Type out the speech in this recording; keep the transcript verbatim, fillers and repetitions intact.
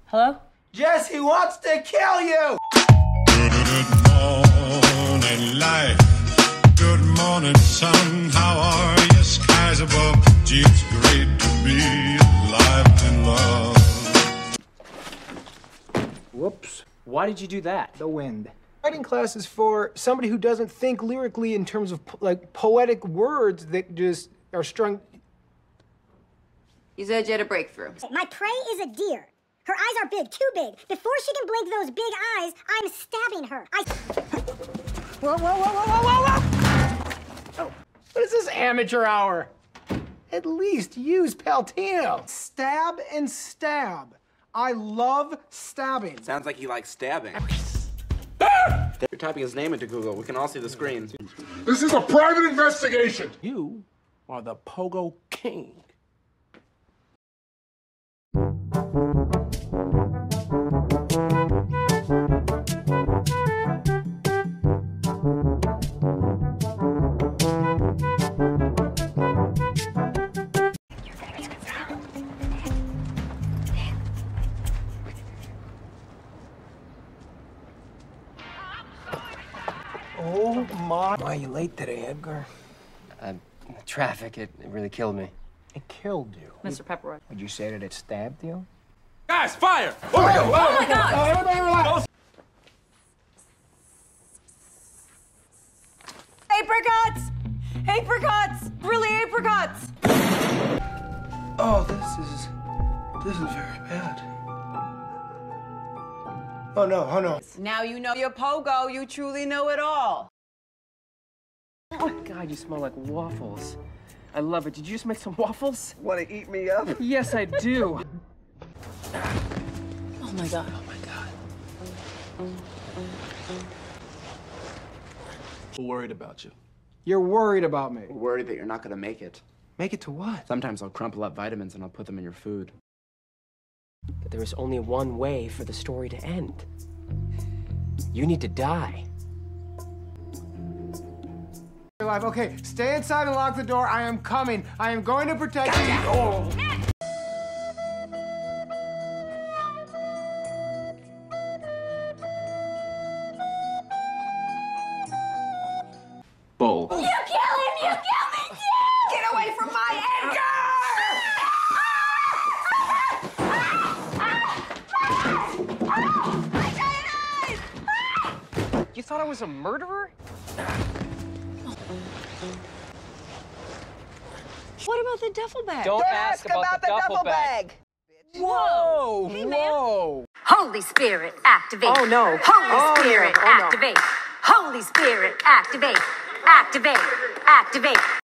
Hello? Jesse wants to kill you! Good morning, life. Good morning, sun. How are you? Skies above. Gee, it's great to be alive in love. Whoops. Why did you do that? The wind. Writing class is for somebody who doesn't think lyrically in terms of like poetic words that just are strung. You said you had a breakthrough. My prey is a deer. Her eyes are big, too big. Before she can blink those big eyes, I'm stabbing her. I... Whoa, whoa, whoa, whoa, whoa, whoa, whoa! Oh, what is this amateur hour? At least use Paltino. Stab and stab. I love stabbing. Sounds like you like stabbing. You're typing his name into Google. We can all see the screen. This is a private investigation. You are the Pogo King. Oh my. Why are you late today, Edgar? Uh, traffic, it, it really killed me. It killed you. Mister Pepperwood. Would you say that it stabbed you? Guys, fire! Oh, oh, oh, oh my God! Oh, everybody relax! Apricots! Apricots! Really apricots! Oh, this is... this is very bad. Oh no, oh no. Now you know your pogo, you truly know it all. Oh, God, you smell like waffles. I love it. Did you just make some waffles? Want to eat me up? Yes, I do. Oh my God. Oh, my God. We're worried about you. You're worried about me. We're worried that you're not going to make it. Make it to what? Sometimes I'll crumple up vitamins and I'll put them in your food. But there is only one way for the story to end. You need to die. Your life. Okay, stay inside and lock the door. I am coming. I am going to protect you. Oh. Bull. You kill him! You kill me too! Get away from my Edgar! You thought I was a murderer? What about the duffel bag? Don't ask about, the duffel bag. Whoa! Hey, man. Whoa! Holy Spirit, activate. Oh, no. Holy Oh, no. Spirit, Oh, no. activate. Holy Spirit, activate. Activate. Activate.